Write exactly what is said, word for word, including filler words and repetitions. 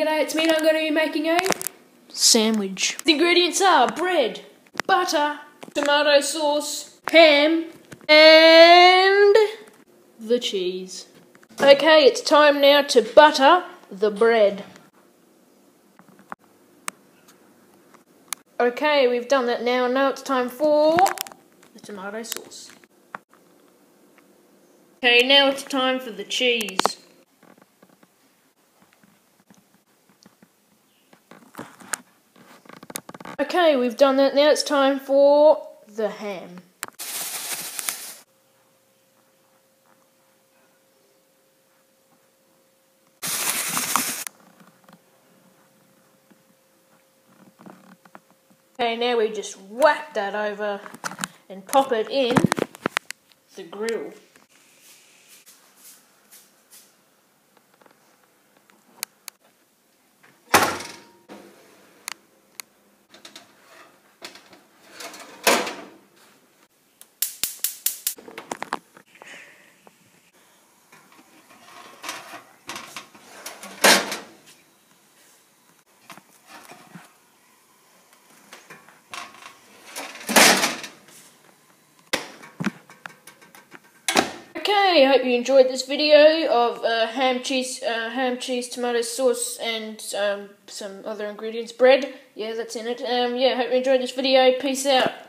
g'day, it's me and I'm going to be making a sandwich. The ingredients are bread, butter, tomato sauce, ham, and the cheese. Okay, it's time now to butter the bread. Okay, we've done that now, and now it's time for the tomato sauce. Okay, now it's time for the cheese. Okay, we've done that, now it's time for the ham. Okay, now we just whack that over and pop it in the grill. Okay, I hope you enjoyed this video of uh, ham, cheese, uh, ham, cheese, tomato sauce, and um, some other ingredients. Bread, yeah, that's in it. Um, yeah, hope you enjoyed this video. Peace out.